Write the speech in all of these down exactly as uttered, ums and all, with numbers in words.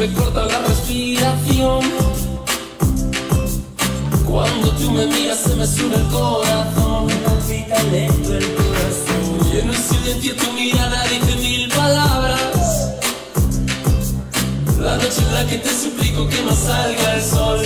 me corta la respiración. Cuando tú me miras se me sube el corazón, me palpita lento el corazón. Y en el silencio tu mirada dice mil palabras. La noche en la que te suplico que no salga el sol.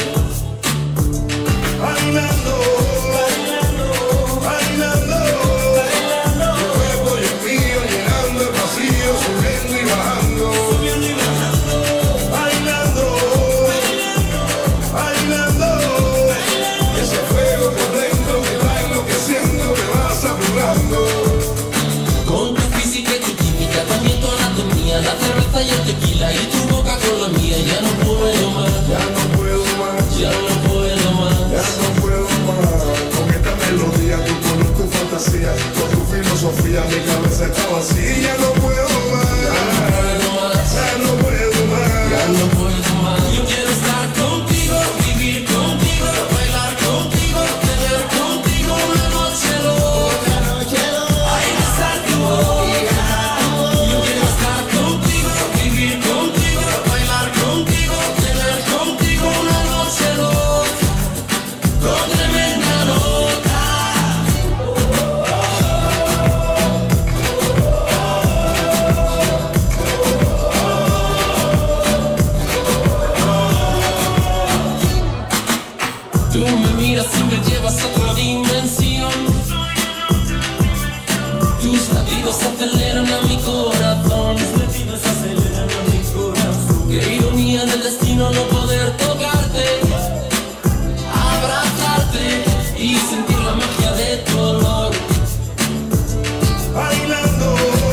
Bailando, bailando, bailando, bailando. Tu cuerpo y el mío llenando el vacío, subiendo y bajando, subiendo y bajando. Bailando, bailando, bailando, bailando. Ese fuego por dentro me va enloqueciendo, me va saturando. Con tu física y tu química, también tu anatomía, la cerveza y el tequila y tu boca con la mía. Ya no puedo más, Ya no puedo más, ya no puedo más. ya no puedo más. Con esta melodía, tu color, tu fantasía, con tu filosofía, mi cabeza está vacía. Ya no puedo más, Ya no puedo más, ya no puedo más. ya no puedo más. Yo quiero estar contigo, vivir contigo, bailar contigo, tener contigo una noche loca. Ay, besar tu boca. Yo quiero estar contigo, vivir contigo, bailar contigo, tener contigo una noche loca, con tremenda nota. Tú me miras y me llevas a otra dimensión. Tus latidos aceleran a mi corazón. Tus latidos aceleran a mi corazón. Qué ironía del destino no poder tocarte, abrazarte y sentir la magia de tu olor. Bailando,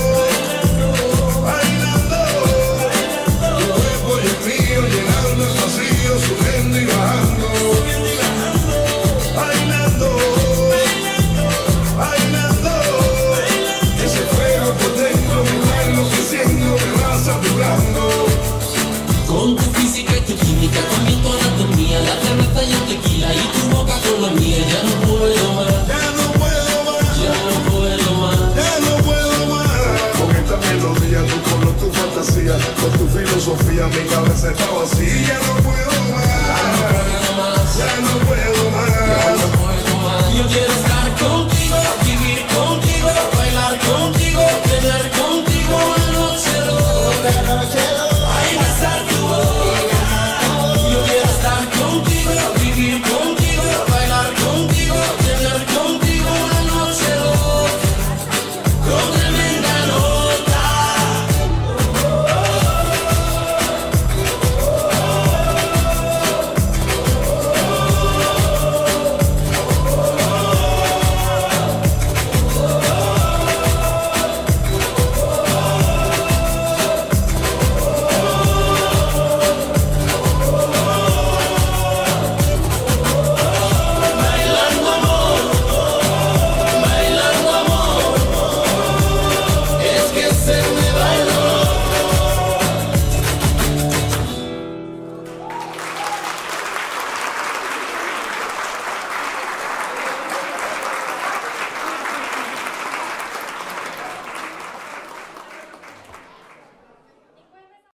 bailando, tu cuerpo y el mío llenando el vacío, subiendo y bajando, bailando, bailando, ese fuego por dentro me va enloqueciendo, me va saturando. Con tu física y tu química, también tu anatomía, la cerveza y el tequila y tu boca con la mía. Ya no puedo más, Ya no puedo más, ya no puedo más. ya no puedo más. Con esta melodía, tu color, tu fantasía, con tu filosofía, mi cabeza está vacía. Ya no puedo más, Ya no puedo más. ya no